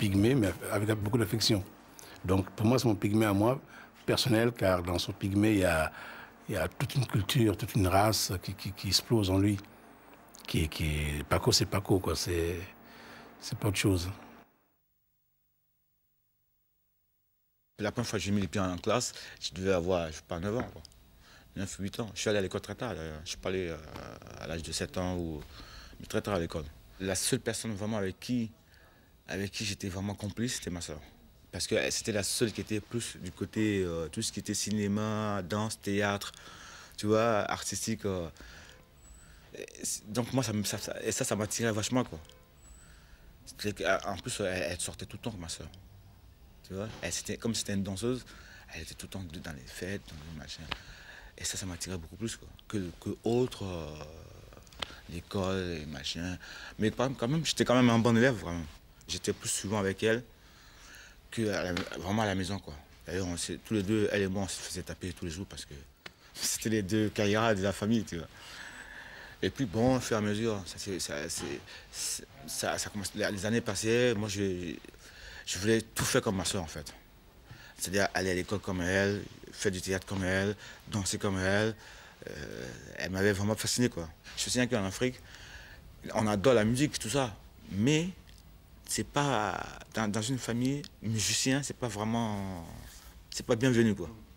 pygmée, mais avec beaucoup d'affection. Donc pour moi, c'est mon pygmée à moi, personnel, car dans son pygmée, il y a toute une culture, toute une race qui explose en lui. Paco, c'est Paco, quoi. C'est pas autre chose. La première fois que j'ai mis les pieds en classe, je devais avoir, je sais pas, 9 ans, quoi. 9, 8 ans. Je suis allé à l'école très tard, d'ailleurs. Je suis pas allé à l'âge de 7 ans, mais très tard à l'école. La seule personne vraiment avec qui j'étais vraiment complice, c'était ma soeur. Parce que c'était la seule qui était plus du côté, tout ce qui était cinéma, danse, théâtre, tu vois, artistique. Donc moi, ça m'attirait vachement, quoi. En plus, elle sortait tout le temps, ma soeur. Tu vois, comme c'était une danseuse, elle était tout le temps dans les fêtes, dans les machins. Et ça m'attirait beaucoup plus, quoi, que autre, l'école et machin. Mais quand même, j'étais quand même un bon élève, vraiment. J'étais plus souvent avec elle que vraiment à la maison, quoi. D'ailleurs, tous les deux, elle et moi, on se faisait taper tous les jours parce que c'était les deux camarades de la famille, tu vois. Et puis bon, au fur et à mesure, ça commence, les années passaient, moi je voulais tout faire comme ma soeur en fait. C'est-à-dire aller à l'école comme elle, faire du théâtre comme elle, danser comme elle. Elle m'avait vraiment fasciné, quoi. Je me souviens qu'en Afrique, on adore la musique, tout ça, mais c'est pas dans une famille musicien, c'est pas vraiment, c'est pas bienvenu, quoi.